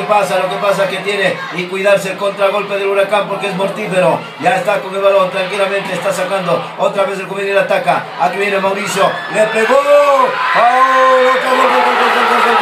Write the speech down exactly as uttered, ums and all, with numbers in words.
que pasa, lo que pasa que tiene y cuidarse el contragolpe del Huracán porque es mortífero. Ya está con el balón, tranquilamente está sacando. Otra vez el juvenil ataca. Aquí viene Mauricio. Le pegó. ¡Oh!